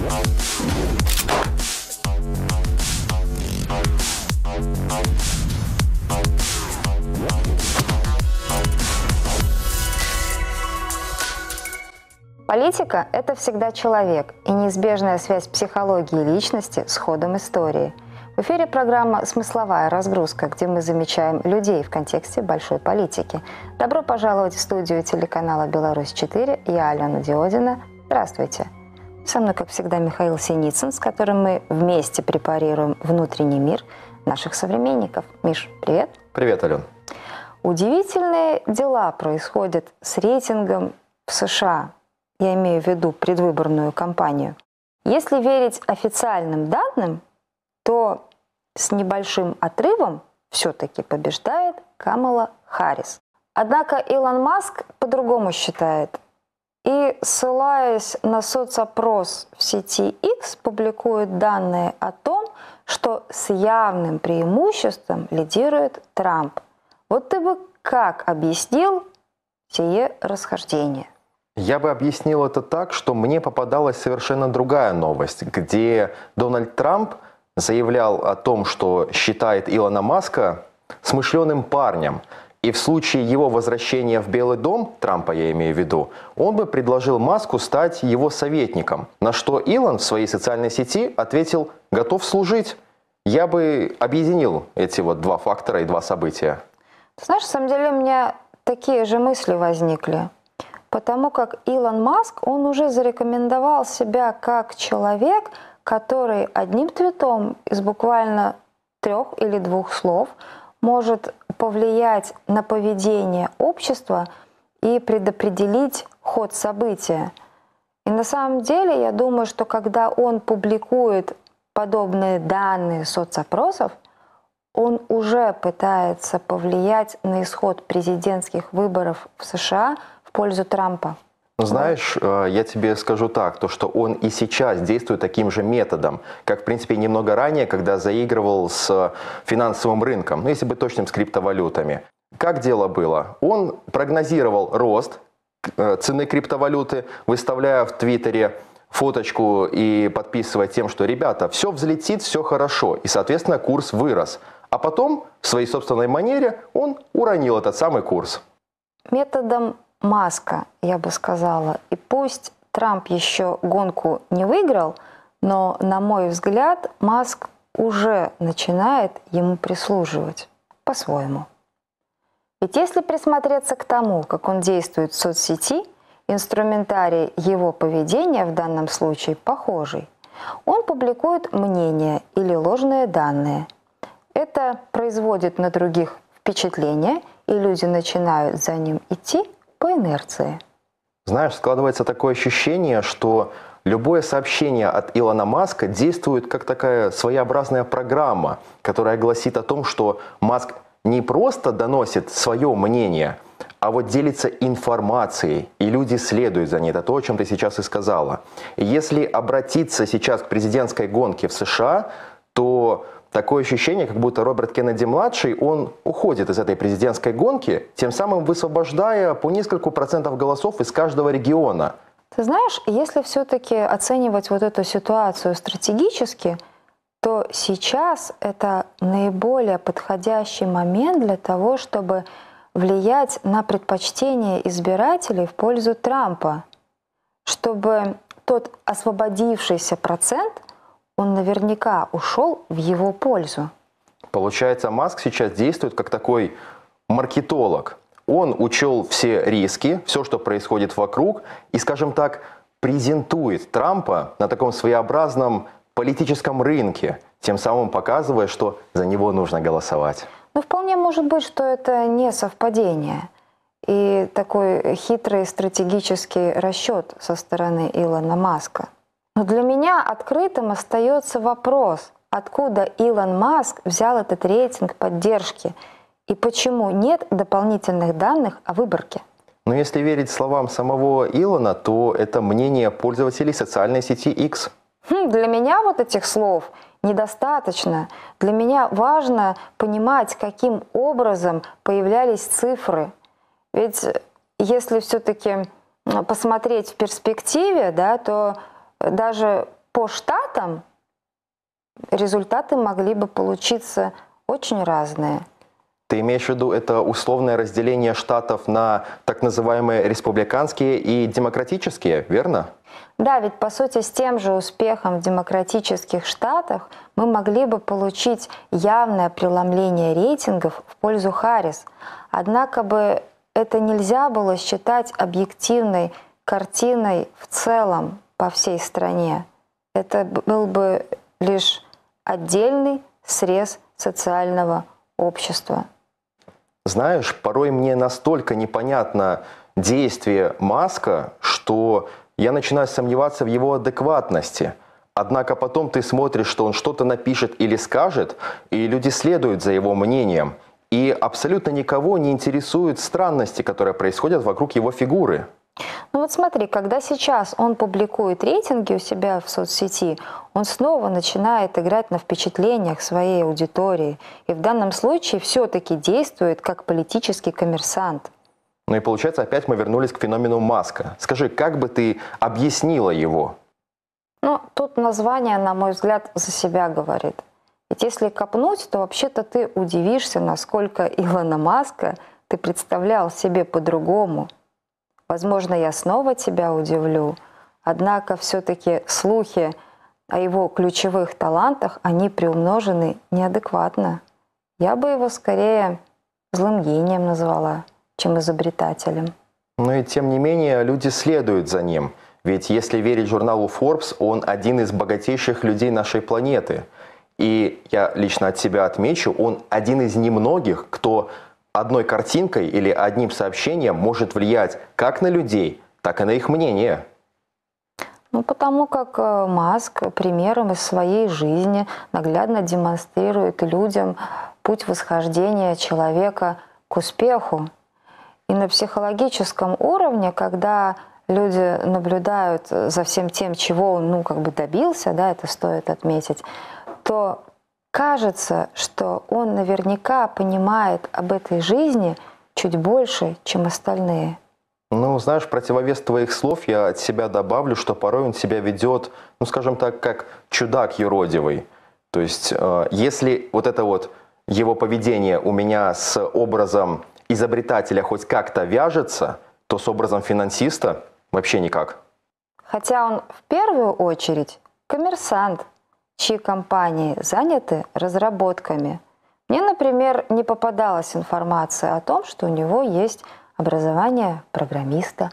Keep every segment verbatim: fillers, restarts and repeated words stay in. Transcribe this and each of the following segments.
Политика – это всегда человек и неизбежная связь психологии личности с ходом истории. В эфире программа «Смысловая разгрузка», где мы замечаем людей в контексте большой политики. Добро пожаловать в студию телеканала «Беларусь четыре». Я Алена Диодина. Здравствуйте. Со мной, как всегда, Михаил Синицын, с которым мы вместе препарируем внутренний мир наших современников. Миш, привет. Привет, Ален. Удивительные дела происходят с рейтингом в США. Я имею в виду предвыборную кампанию. Если верить официальным данным, то с небольшим отрывом все-таки побеждает Камала Харрис. Однако Илон Маск по-другому считает. И, ссылаясь на соцопрос в сети X, публикует данные о том, что с явным преимуществом лидирует Трамп. Вот ты бы как объяснил сие расхождение? Я бы объяснил это так, что мне попадалась совершенно другая новость, где Дональд Трамп заявлял о том, что считает Илона Маска смышленым парнем. И в случае его возвращения в Белый дом, Трампа я имею в виду, он бы предложил Маску стать его советником. На что Илон в своей социальной сети ответил: «Готов служить». Я бы объединил эти вот два фактора и два события. Ты знаешь, на самом деле у меня такие же мысли возникли. Потому как Илон Маск, он уже зарекомендовал себя как человек, который одним твитом из буквально трех или двух слов может повлиять на поведение общества и предопределить ход события. И на самом деле, я думаю, что когда он публикует подобные данные соцопросов, он уже пытается повлиять на исход президентских выборов в США в пользу Трампа. Знаешь, я тебе скажу так, то что он и сейчас действует таким же методом, как, в принципе, немного ранее, когда заигрывал с финансовым рынком, ну, если быть точным, с криптовалютами. Как дело было? Он прогнозировал рост цены криптовалюты, выставляя в Твиттере фоточку и подписывая тем, что, ребята, все взлетит, все хорошо, и, соответственно, курс вырос. А потом, в своей собственной манере, он уронил этот самый курс. Методом Маска, я бы сказала. И пусть Трамп еще гонку не выиграл, но, на мой взгляд, Маск уже начинает ему прислуживать по-своему. Ведь если присмотреться к тому, как он действует в соцсети, инструментарий его поведения в данном случае похожий. Он публикует мнения или ложные данные. Это производит на других впечатление, и люди начинают за ним идти по инерции. Знаешь, складывается такое ощущение, что любое сообщение от Илона Маска действует как такая своеобразная программа, которая гласит о том, что Маск не просто доносит свое мнение, а вот делится информацией, и люди следуют за ней. Это то, о чем ты сейчас и сказала. И если обратиться сейчас к президентской гонке в США, то такое ощущение, как будто Роберт Кеннеди-младший, он уходит из этой президентской гонки, тем самым высвобождая по нескольку процентов голосов из каждого региона. Ты знаешь, если все-таки оценивать вот эту ситуацию стратегически, то сейчас это наиболее подходящий момент для того, чтобы влиять на предпочтение избирателей в пользу Трампа, чтобы тот освободившийся процент, он наверняка ушел в его пользу. Получается, Маск сейчас действует как такой маркетолог. Он учел все риски, все, что происходит вокруг, и, скажем так, презентует Трампа на таком своеобразном политическом рынке, тем самым показывая, что за него нужно голосовать. Ну, вполне может быть, что это не совпадение. И такой хитрый стратегический расчет со стороны Илона Маска. Но для меня открытым остается вопрос, откуда Илон Маск взял этот рейтинг поддержки и почему нет дополнительных данных о выборке. Но если верить словам самого Илона, то это мнение пользователей социальной сети X. Хм, для меня вот этих слов недостаточно. Для меня важно понимать, каким образом появлялись цифры. Ведь если все-таки посмотреть в перспективе, да, то даже по штатам результаты могли бы получиться очень разные. Ты имеешь в виду это условное разделение штатов на так называемые республиканские и демократические, верно? Да, ведь по сути с тем же успехом в демократических штатах мы могли бы получить явное преломление рейтингов в пользу Харрис. Однако бы это нельзя было считать объективной картиной в целом по всей стране. Это был бы лишь отдельный срез социального общества. Знаешь, порой мне настолько непонятно действие Маска, что я начинаю сомневаться в его адекватности. Однако потом ты смотришь, что он что-то напишет или скажет, и люди следуют за его мнением. И абсолютно никого не интересуют странности, которые происходят вокруг его фигуры. Ну вот смотри, когда сейчас он публикует рейтинги у себя в соцсети, он снова начинает играть на впечатлениях своей аудитории. И в данном случае все-таки действует как политический коммерсант. Ну и получается, опять мы вернулись к феномену Маска. Скажи, как бы ты объяснила его? Ну, тут название, на мой взгляд, за себя говорит. Ведь если копнуть, то вообще-то ты удивишься, насколько Илона Маска ты представлял себе по-другому. Возможно, я снова тебя удивлю, однако все-таки слухи о его ключевых талантах, они приумножены неадекватно. Я бы его скорее злым гением назвала, чем изобретателем. Но и тем не менее люди следуют за ним. Ведь если верить журналу Forbes, он один из богатейших людей нашей планеты. И я лично от себя отмечу, он один из немногих, кто одной картинкой или одним сообщением может влиять как на людей, так и на их мнение. Ну, потому как Маск примером из своей жизни наглядно демонстрирует людям путь восхождения человека к успеху. И на психологическом уровне, когда люди наблюдают за всем тем, чего он, ну, как бы добился, да, это стоит отметить, то кажется, что он наверняка понимает об этой жизни чуть больше, чем остальные. Ну, знаешь, в противовес твоих слов я от себя добавлю, что порой он себя ведет, ну, скажем так, как чудак юродивый. То есть, э, если вот это вот его поведение у меня с образом изобретателя хоть как-то вяжется, то с образом финансиста вообще никак. Хотя он в первую очередь коммерсант, чьи компании заняты разработками. Мне, например, не попадалась информация о том, что у него есть образование программиста.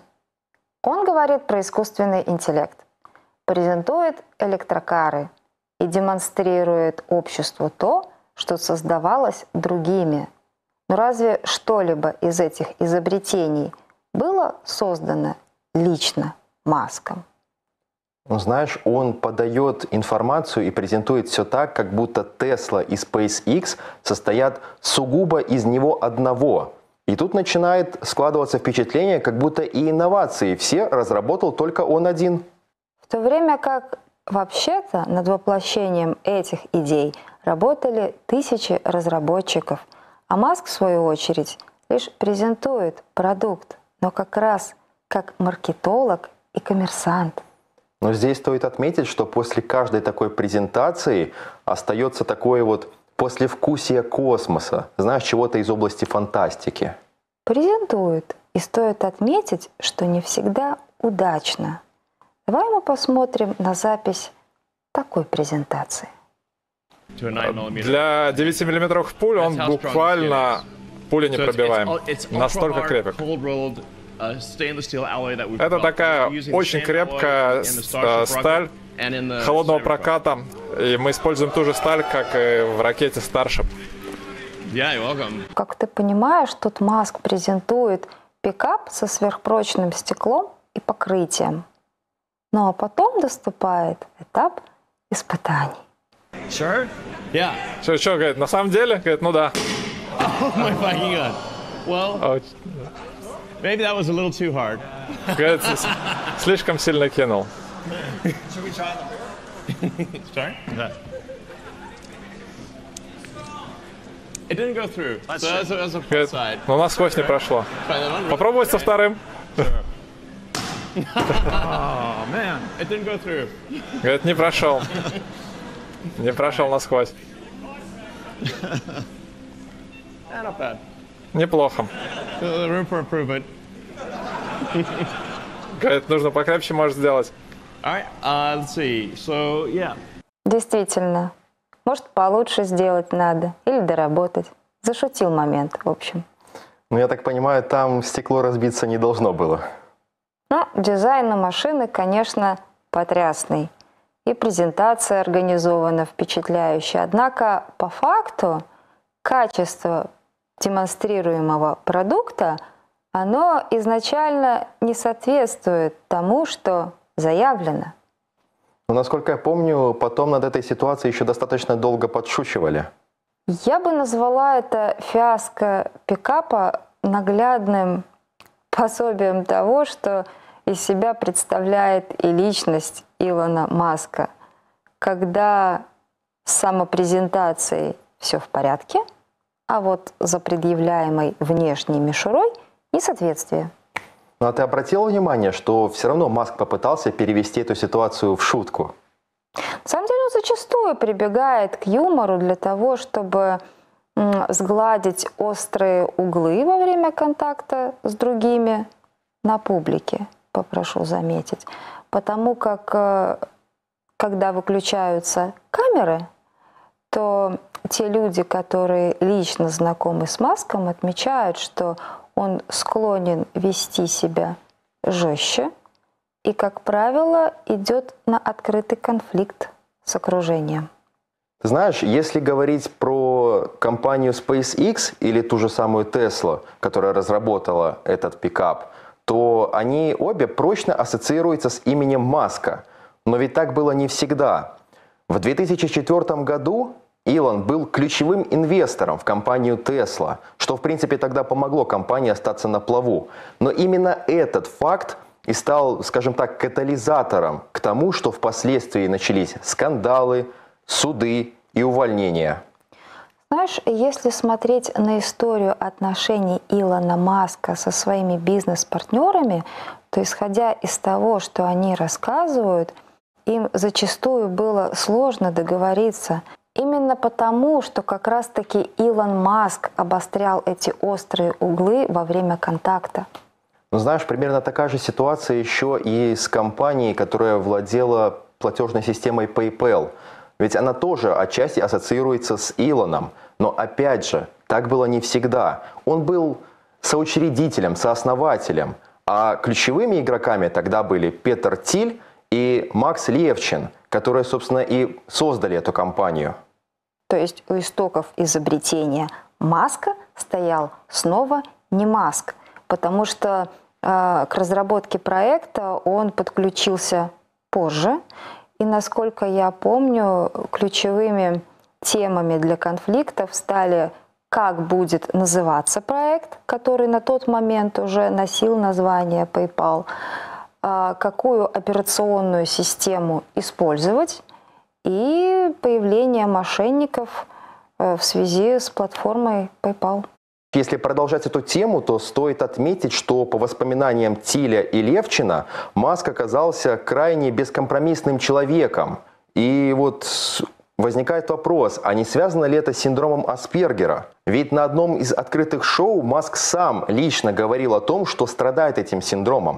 Он говорит про искусственный интеллект, презентует электрокары и демонстрирует обществу то, что создавалось другими. Но разве что-либо из этих изобретений было создано лично Маском? Ну, знаешь, он подает информацию и презентует все так, как будто Tesla и SpaceX состоят сугубо из него одного. И тут начинает складываться впечатление, как будто и инновации все разработал только он один. В то время как вообще-то над воплощением этих идей работали тысячи разработчиков, а Маск, в свою очередь, лишь презентует продукт, но как раз как маркетолог и коммерсант. Но здесь стоит отметить, что после каждой такой презентации остается такое вот послевкусие космоса, знаешь, чего-то из области фантастики. Презентует. И стоит отметить, что не всегда удачно. Давай мы посмотрим на запись такой презентации. Для девятимиллиметровых пуль он буквально пуля непробиваем. Настолько крепок. Это такая очень крепкая сталь холодного проката. И мы используем ту же сталь, как и в ракете Starship. Как ты понимаешь, тут Маск презентует пикап со сверхпрочным стеклом и покрытием. Ну а потом наступает этап испытаний. Sure? Yeah. Что, что, говорит, на самом деле? Говорит, ну да. Oh my fucking god. Well, maybe that was a little too hard. Говорит, слишком сильно кинул. Should we try them? Sorry? Yeah. It didn't go through. So that's a, that's a plus side. Но у нас сквозь не прошло. Попробовать со вторым. Oh, man, it didn't go through. Говорит, не прошел. Не прошел насквозь. Not bad. Неплохо. Uh, room for improvement. Говорит, нужно покрепче, может, сделать. All right, uh, let's see. So, yeah. Действительно. Может, получше сделать надо. Или доработать. Зашутил момент, в общем. Ну, я так понимаю, там стекло разбиться не должно было. Ну, дизайн у машины, конечно, потрясный. И презентация организована впечатляющая. Однако, по факту, качество демонстрируемого продукта, оно изначально не соответствует тому, что заявлено. Но, насколько я помню, потом над этой ситуацией еще достаточно долго подшучивали. Я бы назвала это фиаско пикапа наглядным пособием того, что из себя представляет и личность Илона Маска, когда с самопрезентацией все в порядке, а вот за предъявляемой внешней мишурой несоответствие. Ну а ты обратил внимание, что все равно Маск попытался перевести эту ситуацию в шутку? На самом деле он зачастую прибегает к юмору для того, чтобы м, сгладить острые углы во время контакта с другими на публике, попрошу заметить. Потому как, э, когда выключаются камеры, то те люди, которые лично знакомы с Маском, отмечают, что он склонен вести себя жестче и, как правило, идет на открытый конфликт с окружением. Ты знаешь, если говорить про компанию SpaceX или ту же самую Tesla, которая разработала этот пикап, то они обе прочно ассоциируются с именем Маска. Но ведь так было не всегда. В две тысячи четвёртом году Илон был ключевым инвестором в компанию Tesla, что в принципе тогда помогло компании остаться на плаву. Но именно этот факт и стал, скажем так, катализатором к тому, что впоследствии начались скандалы, суды и увольнения. Знаешь, если смотреть на историю отношений Илона Маска со своими бизнес-партнерами, то, исходя из того, что они рассказывают, им зачастую было сложно договориться. Именно потому, что как раз-таки Илон Маск обострял эти острые углы во время контакта. Ну, знаешь, примерно такая же ситуация еще и с компанией, которая владела платежной системой PayPal. Ведь она тоже отчасти ассоциируется с Илоном. Но опять же, так было не всегда. Он был соучредителем, сооснователем. А ключевыми игроками тогда были Петр Тиль и Макс Левчин, которые, собственно, и создали эту компанию. То есть у истоков изобретения Маска стоял снова не Маск, потому что э, к разработке проекта он подключился позже. И, насколько я помню, ключевыми темами для конфликтов стали, как будет называться проект, который на тот момент уже носил название PayPal, э, какую операционную систему использовать, и появление мошенников в связи с платформой PayPal. Если продолжать эту тему, то стоит отметить, что по воспоминаниям Тиля и Левчина Маск оказался крайне бескомпромиссным человеком. И вот возникает вопрос, а не связано ли это с синдромом Аспергера? Ведь на одном из открытых шоу Маск сам лично говорил о том, что страдает этим синдромом.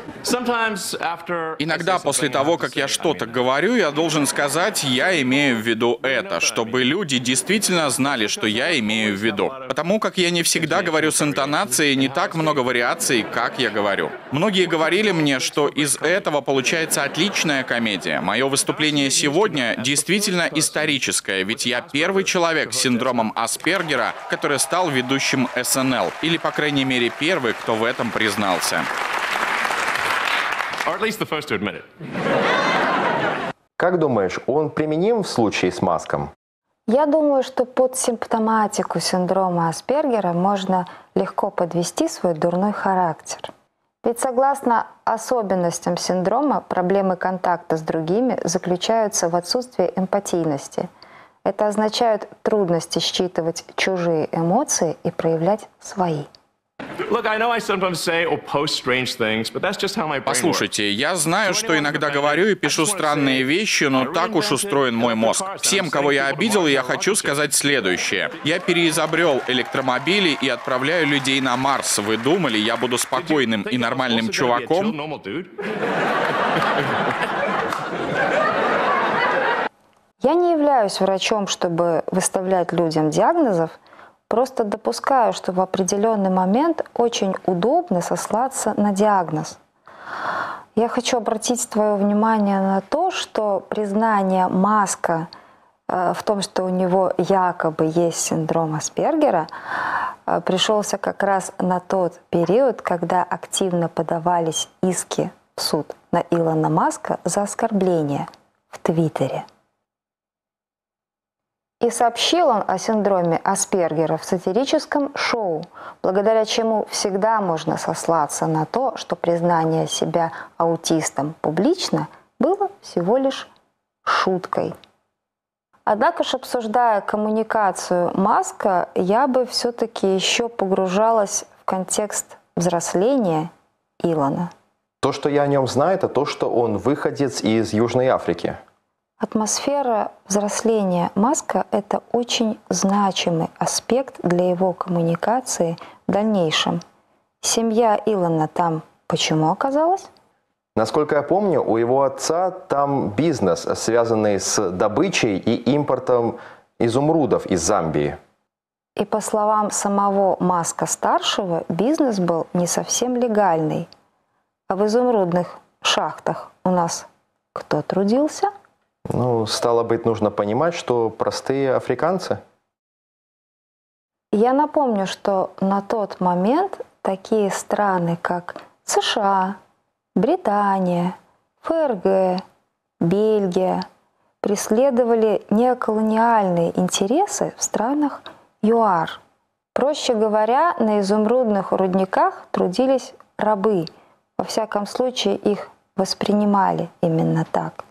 Иногда после того, как я что-то говорю, я должен сказать, я имею в виду это, чтобы люди действительно знали, что я имею в виду. Потому как я не всегда говорю с интонацией, не так много вариаций, как я говорю. Многие говорили мне, что из этого получается отличная комедия. Мое выступление сегодня действительно историческое, ведь я первый человек с синдромом Аспергера, который стал ведущим эс эн эл. Или, по крайней мере, первый, кто в этом признался. Or at least the first to admit it. Как думаешь, он применим в случае с Маском? Я думаю, что под симптоматику синдрома Аспергера можно легко подвести свой дурной характер. Ведь согласно особенностям синдрома, проблемы контакта с другими заключаются в отсутствии эмпатийности. Это означает трудности считывать чужие эмоции и проявлять свои. Послушайте, я знаю, что иногда говорю и пишу странные вещи, но так уж устроен мой мозг. Всем, кого я обидел, я хочу сказать следующее. Я переизобрел электромобили и отправляю людей на Марс. Вы думали, я буду спокойным и нормальным чуваком? Я не являюсь врачом, чтобы выставлять людям диагнозов, просто допускаю, что в определенный момент очень удобно сослаться на диагноз. Я хочу обратить твое внимание на то, что признание Маска э, в том, что у него якобы есть синдром Аспергера, э, пришелся как раз на тот период, когда активно подавались иски в суд на Илона Маска за оскорбление в Твиттере. И сообщил он о синдроме Аспергера в сатирическом шоу, благодаря чему всегда можно сослаться на то, что признание себя аутистом публично было всего лишь шуткой. Однако же, обсуждая коммуникацию Маска, я бы все-таки еще погружалась в контекст взросления Илона. То, что я о нем знаю, это то, что он выходец из Южной Африки. Атмосфера взросления Маска – это очень значимый аспект для его коммуникации в дальнейшем. Семья Илона там почему оказалась? Насколько я помню, у его отца там бизнес, связанный с добычей и импортом изумрудов из Замбии. И по словам самого Маска-старшего, бизнес был не совсем легальный. А в изумрудных шахтах у нас кто трудился? Ну, стало быть, нужно понимать, что простые африканцы. Я напомню, что на тот момент такие страны, как США, Британия, ФРГ, Бельгия, преследовали неоколониальные интересы в странах ЮАР. Проще говоря, на изумрудных рудниках трудились рабы. Во всяком случае, их воспринимали именно так.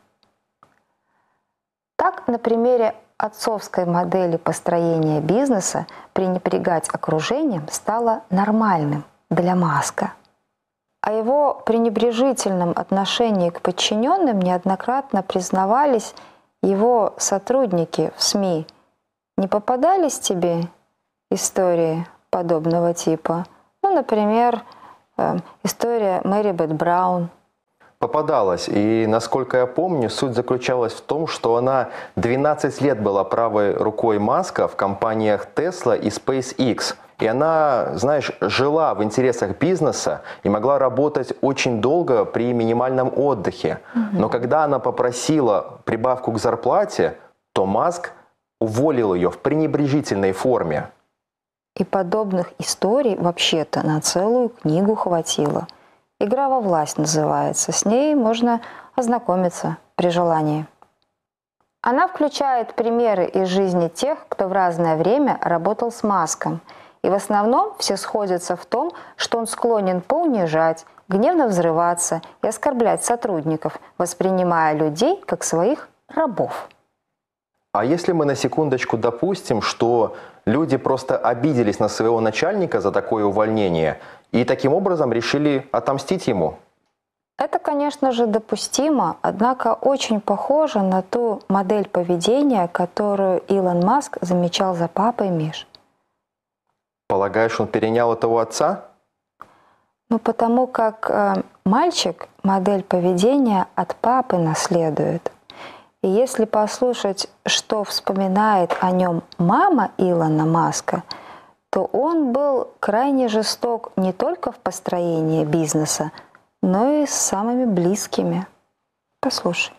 Так, на примере отцовской модели построения бизнеса пренебрегать окружением стало нормальным для Маска. О его пренебрежительном отношении к подчиненным неоднократно признавались его сотрудники в СМИ. Не попадались тебе истории подобного типа? Ну, например, э, история Мэри Бет Браун. Попадалась. И, насколько я помню, суть заключалась в том, что она двенадцать лет была правой рукой Маска в компаниях Tesla и SpaceX. И она, знаешь, жила в интересах бизнеса и могла работать очень долго при минимальном отдыхе. Угу. Но когда она попросила прибавку к зарплате, то Маск уволил ее в пренебрежительной форме. И подобных историй вообще-то на целую книгу хватило. «Игра во власть» называется. С ней можно ознакомиться при желании. Она включает примеры из жизни тех, кто в разное время работал с Маском. И в основном все сходятся в том, что он склонен поунижать, гневно взрываться и оскорблять сотрудников, воспринимая людей как своих рабов. А если мы на секундочку допустим, что люди просто обиделись на своего начальника за такое увольнение и таким образом решили отомстить ему? Это, конечно же, допустимо, однако очень похоже на ту модель поведения, которую Илон Маск замечал за папой Миш. Полагаешь, он перенял это у отца? Ну, потому как э, мальчик модель поведения от папы наследует. И если послушать, что вспоминает о нем мама Илона Маска, то он был крайне жесток не только в построении бизнеса, но и с самыми близкими. Послушай.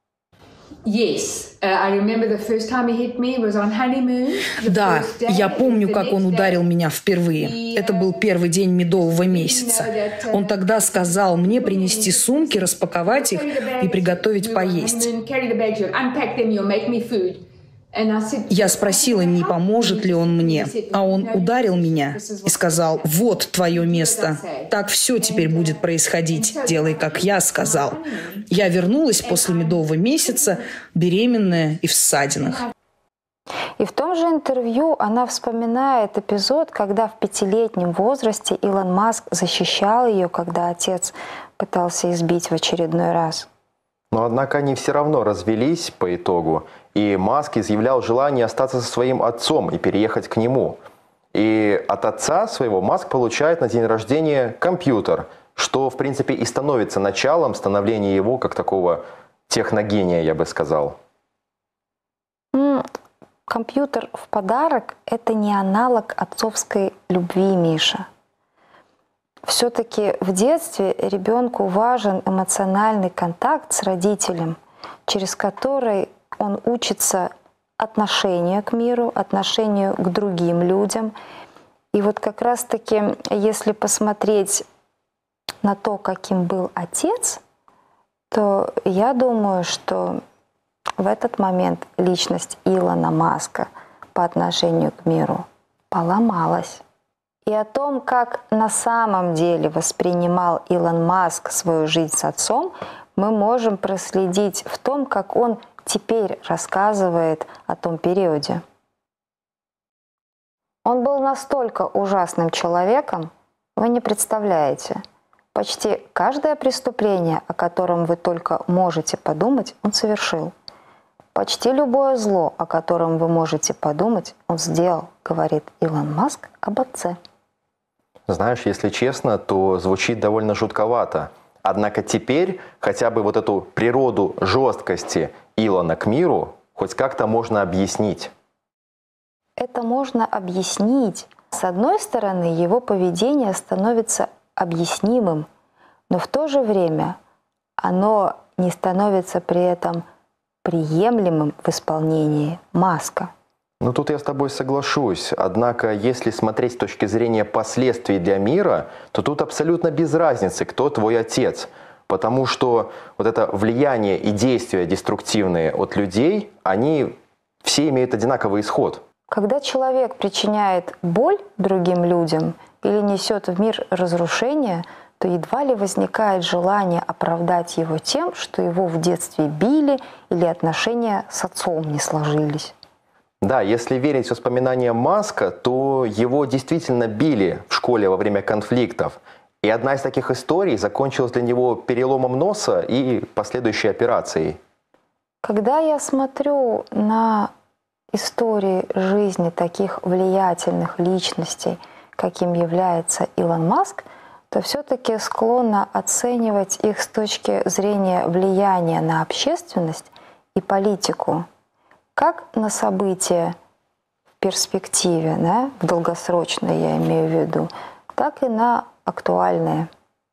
Да, я помню, как он ударил меня впервые. Это был первый день медового месяца. Он тогда сказал мне принести сумки, распаковать их и приготовить поесть. Я спросила, не поможет ли он мне, а он ударил меня и сказал: «Вот твое место. Так все теперь будет происходить. Делай, как я сказал». Я вернулась после медового месяца, беременная и в ссадинах. И в том же интервью она вспоминает эпизод, когда в пятилетнем возрасте Илон Маск защищал ее, когда отец пытался избить в очередной раз. Но однако они все равно развелись по итогу, и Маск изъявлял желание остаться со своим отцом и переехать к нему. И от отца своего Маск получает на день рождения компьютер, что, в принципе, и становится началом становления его как такого техногения, я бы сказал. Компьютер в подарок – это не аналог отцовской любви, Миша. Все-таки в детстве ребенку важен эмоциональный контакт с родителем, через который он учится отношению к миру, отношению к другим людям. И вот как раз-таки, если посмотреть на то, каким был отец, то я думаю, что в этот момент личность Илона Маска по отношению к миру поломалась. И о том, как на самом деле воспринимал Илон Маск свою жизнь с отцом, мы можем проследить в том, как он теперь рассказывает о том периоде. Он был настолько ужасным человеком, вы не представляете. Почти каждое преступление, о котором вы только можете подумать, он совершил. Почти любое зло, о котором вы можете подумать, он сделал, говорит Илон Маск об отце. Знаешь, если честно, то звучит довольно жутковато. Однако теперь хотя бы вот эту природу жесткости Илона к миру хоть как-то можно объяснить. Это можно объяснить. С одной стороны, его поведение становится объяснимым, но в то же время оно не становится при этом приемлемым в исполнении Маска. Ну тут я с тобой соглашусь. Однако, если смотреть с точки зрения последствий для мира, то тут абсолютно без разницы, кто твой отец. Потому что вот это влияние и действия деструктивные от людей, они все имеют одинаковый исход. Когда человек причиняет боль другим людям или несет в мир разрушение, то едва ли возникает желание оправдать его тем, что его в детстве били или отношения с отцом не сложились. Да, если верить воспоминаниям Маска, то его действительно били в школе во время конфликтов. И одна из таких историй закончилась для него переломом носа и последующей операцией. Когда я смотрю на истории жизни таких влиятельных личностей, каким является Илон Маск, то все-таки склонна оценивать их с точки зрения влияния на общественность и политику, как на события в перспективе, да, в долгосрочной я имею в виду, так и на актуальные.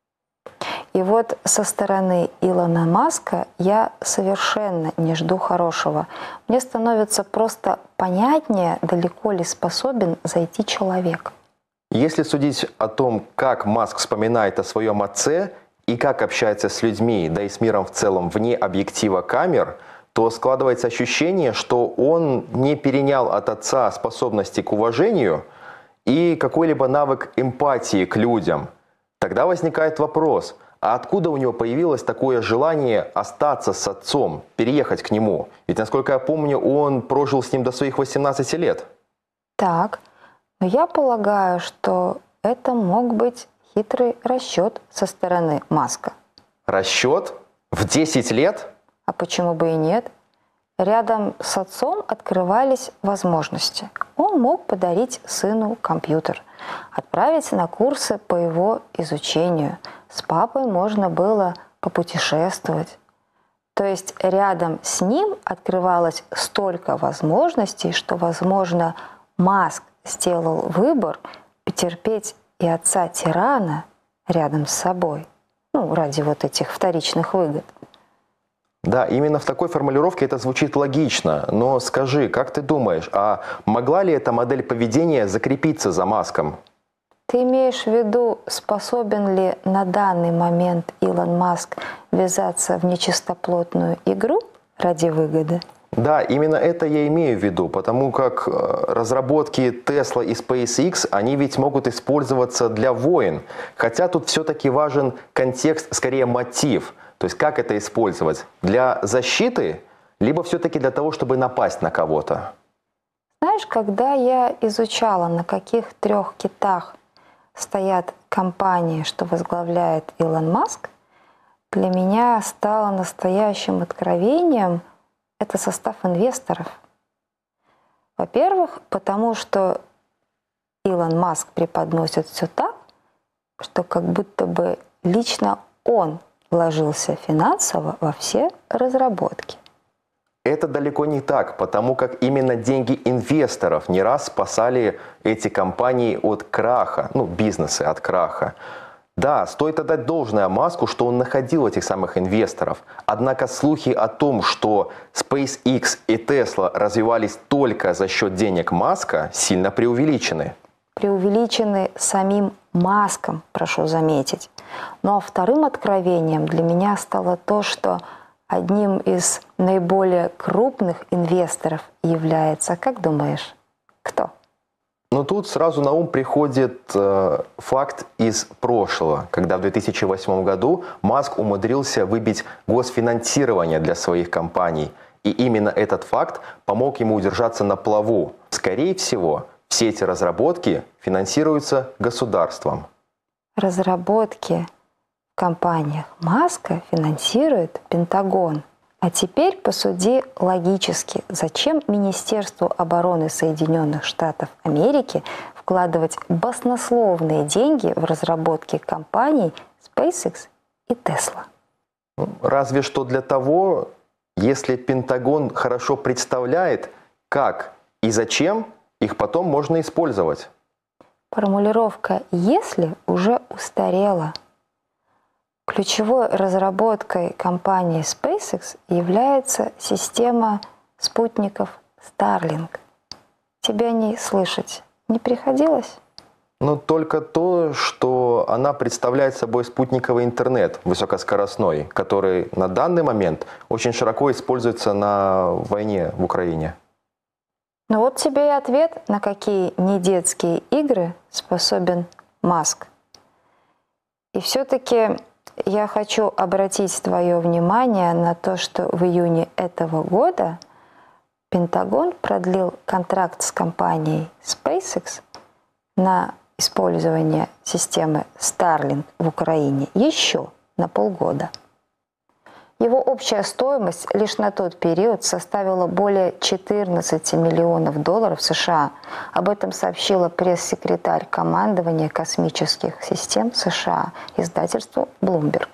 И вот со стороны Илона Маска я совершенно не жду хорошего. Мне становится просто понятнее, далеко ли способен зайти человек. Если судить о том, как Маск вспоминает о своем отце и как общается с людьми, да и с миром в целом вне объектива камер, то складывается ощущение, что он не перенял от отца способности к уважению и какой-либо навык эмпатии к людям. Тогда возникает вопрос, а откуда у него появилось такое желание остаться с отцом, переехать к нему? Ведь, насколько я помню, он прожил с ним до своих восемнадцати лет. Так, но я полагаю, что это мог быть хитрый расчет со стороны Маска. Расчет? В десять лет? А почему бы и нет? Рядом с отцом открывались возможности. Он мог подарить сыну компьютер, отправить на курсы по его изучению. С папой можно было попутешествовать. То есть рядом с ним открывалось столько возможностей, что, возможно, Маск сделал выбор потерпеть и отца-тирана рядом с собой. Ну, ради вот этих вторичных выгод. Да, именно в такой формулировке это звучит логично. Но скажи, как ты думаешь, а могла ли эта модель поведения закрепиться за Маском? Ты имеешь в виду, способен ли на данный момент Илон Маск ввязаться в нечистоплотную игру ради выгоды? Да, именно это я имею в виду, потому как разработки Tesla и SpaceX, они ведь могут использоваться для войн. Хотя тут все-таки важен контекст, скорее мотив. То есть как это использовать? Для защиты, либо все-таки для того, чтобы напасть на кого-то? знаешь, когда я изучала, на каких трех китах стоят компании, что возглавляет Илон Маск, для меня стало настоящим откровением это состав инвесторов. Во-первых, потому что Илон Маск преподносит все так, что как будто бы лично он вложился финансово во все разработки. Это далеко не так, потому как именно деньги инвесторов не раз спасали эти компании от краха, ну, бизнесы от краха. Да, стоит отдать должное Маску, что он находил этих самых инвесторов. Однако слухи о том, что SpaceX и Tesla развивались только за счет денег Маска, сильно преувеличены. Преувеличены самим Маском, прошу заметить. Ну а вторым откровением для меня стало то, что одним из наиболее крупных инвесторов является, как думаешь, кто? Но тут сразу на ум приходит э, факт из прошлого, когда в две тысячи восьмом году Маск умудрился выбить госфинансирование для своих компаний. И именно этот факт помог ему удержаться на плаву. Скорее всего, все эти разработки финансируются государством. Разработки в компаниях Маска финансирует Пентагон. А теперь посуди логически, зачем Министерству обороны Соединенных Штатов Америки вкладывать баснословные деньги в разработки компаний SpaceX и Tesla? Разве что для того, если Пентагон хорошо представляет, как и зачем их потом можно использовать. Формулировка «если» уже устарела. Ключевой разработкой компании SpaceX является система спутников Starlink. Тебе о ней слышать не приходилось? Но только то, что она представляет собой спутниковый интернет высокоскоростной, который на данный момент очень широко используется на войне в Украине. Ну вот тебе и ответ, на какие недетские игры способен Маск. И все-таки я хочу обратить твое внимание на то, что в июне этого года Пентагон продлил контракт с компанией SpaceX на использование системы Starlink в Украине еще на полгода. Его общая стоимость лишь на тот период составила более четырнадцати миллионов долларов США. Об этом сообщила пресс-секретарь командования космических систем США издательству Bloomberg.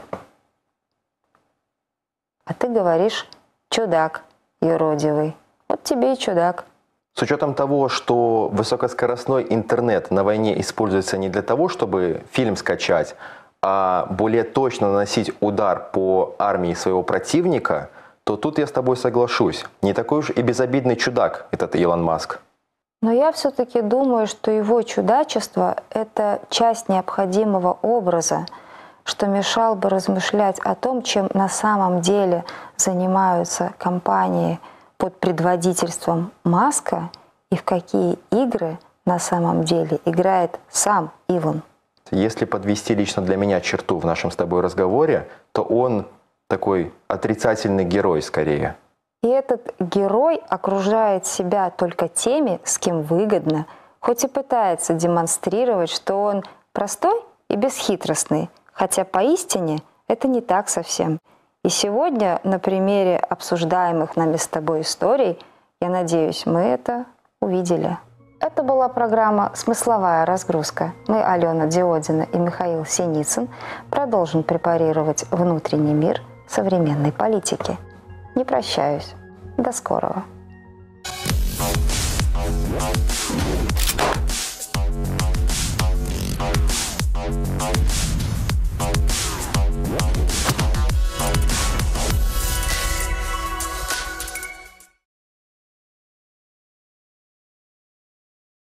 А ты говоришь «чудак юродивый». Вот тебе и чудак. С учетом того, что высокоскоростной интернет на войне используется не для того, чтобы фильм скачать, а более точно наносить удар по армии своего противника, то тут я с тобой соглашусь. Не такой уж и безобидный чудак этот Илон Маск. Но я все-таки думаю, что его чудачество – это часть необходимого образа, что мешал бы размышлять о том, чем на самом деле занимаются компании под предводительством Маска и в какие игры на самом деле играет сам Илон. Если подвести лично для меня черту в нашем с тобой разговоре, то он такой отрицательный герой скорее. И этот герой окружает себя только теми, с кем выгодно, хоть и пытается демонстрировать, что он простой и бесхитростный, хотя поистине это не так совсем. И сегодня на примере обсуждаемых нами с тобой историй, я надеюсь, мы это увидели. Это была программа «Смысловая разгрузка». Мы, Алена Диодина и Михаил Синицын, продолжим препарировать внутренний мир современной политики. Не прощаюсь. До скорого.